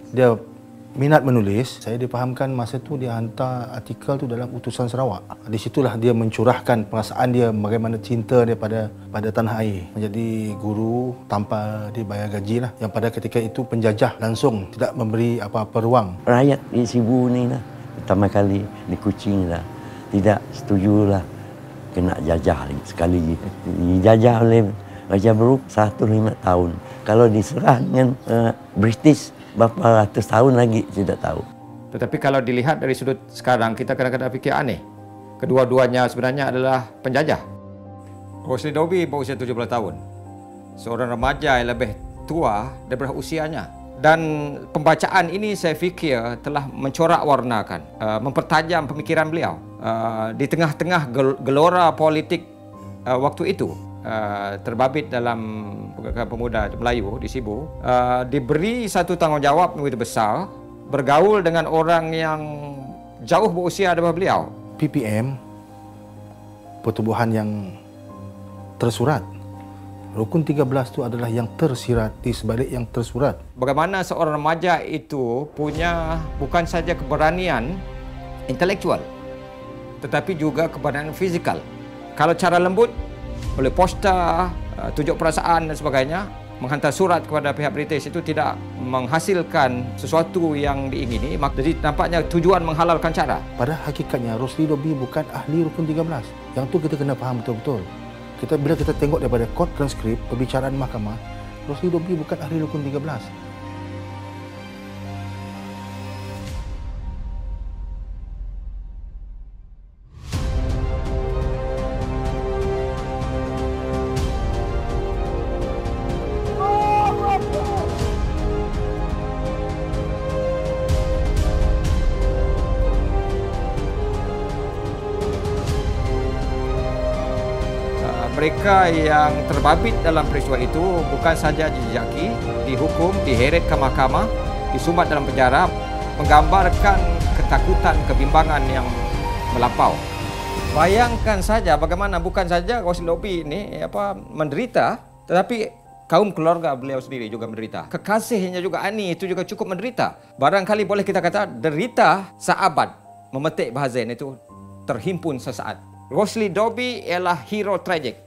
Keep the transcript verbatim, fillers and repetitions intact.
dia minat menulis. Saya difahamkan masa tu dia hantar artikel tu dalam Utusan Sarawak. Di situlah dia mencurahkan perasaan dia bagaimana cinta dia pada pada tanah air. Menjadi guru tanpa dibayar gaji lah. Yang pada ketika itu penjajah langsung tidak memberi apa-apa ruang. Rakyat di Sibu ni lah, pertama kali di Kuching lah, tidak setuju lah kena jajah sekali. Dijajah oleh Raja Brooke satu lima tahun. Kalau diserah dengan uh, British, berapa ratus tahun lagi, tidak tahu. Tetapi kalau dilihat dari sudut sekarang, kita kadang-kadang fikir aneh. Kedua-duanya sebenarnya adalah penjajah. Rosely Dobbie berusia tujuh belas tahun. Seorang remaja yang lebih tua daripada usianya. Dan pembacaan ini saya fikir telah mencorak warnakan, uh, mempertajam pemikiran beliau. Uh, di tengah-tengah gel gelora politik uh, waktu itu, Uh, terbabit dalam Pergerakan Pemuda Melayu di Sibu, uh, diberi satu tanggungjawab yang begitu besar, bergaul dengan orang yang jauh berusia daripada beliau. P P M, pertubuhan yang tersurat. Rukun tiga belas itu adalah yang tersirat di sebalik yang tersurat. Bagaimana seorang remaja itu punya bukan saja keberanian intelektual, tetapi juga keberanian fizikal. Kalau cara lembut, oleh poster, tunjuk perasaan dan sebagainya, menghantar surat kepada pihak British itu tidak menghasilkan sesuatu yang diingini. Jadi nampaknya tujuan menghalalkan cara. Pada hakikatnya Rosely Dobbie bukan ahli Rukun tiga belas. Yang tu kita kena faham betul-betul. Kita bila kita tengok daripada court transkrip perbicaraan mahkamah, Rosely Dobbie bukan ahli Rukun tiga belas. Mereka yang terbabit dalam peristiwa itu bukan saja dijejaki, dihukum, diheret ke mahkamah, disumbat dalam penjara, menggambarkan ketakutan, kebimbangan yang melampau. Bayangkan saja bagaimana bukan saja Rosely Dobbie ini apa menderita, tetapi kaum keluarga beliau sendiri juga menderita. Kekasihnya juga Ani itu juga cukup menderita. Barangkali boleh kita kata derita seabad, memetik bahasa itu terhimpun sesaat. Rosely Dobbie ialah hero tragik.